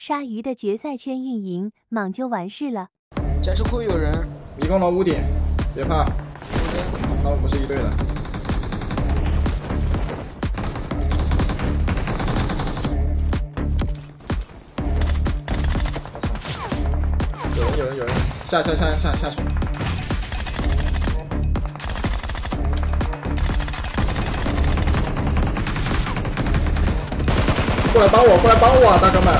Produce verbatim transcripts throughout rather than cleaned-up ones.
鲨鱼的决赛圈运营，莽就完事了。 僵尸库有人， 迷宫楼屋顶，别怕，他们不是一队的。我操！有人，有人，有人，下下下下下去！过来帮我，过来帮我啊，大哥们！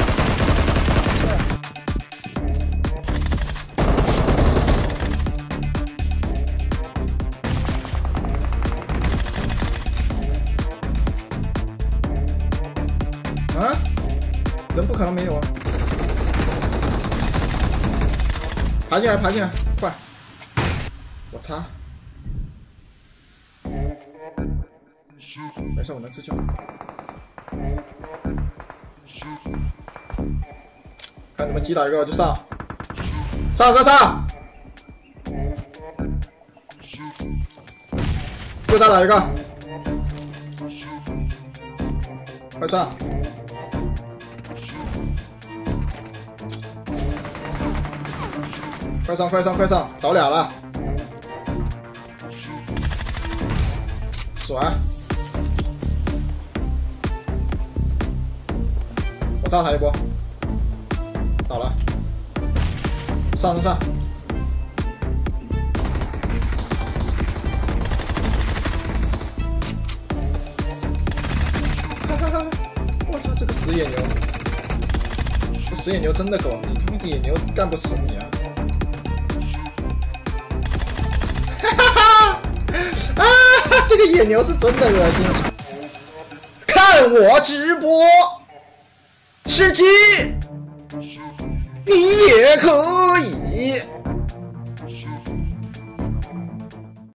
啊？人不可能没有啊！爬进来，爬进来，快！我擦！没事，我能自救。看你们击倒一个就上，上上上！又打哪一个？快上！快上快上快上！倒俩了，爽！我炸他一波，倒了，上上上！哈哈哈！我操，这个死野牛，这死野牛真的狗，你他妈野牛干不死你啊！哈哈哈！啊，这个野牛是真的恶心！看我直播。吃鸡，你也可。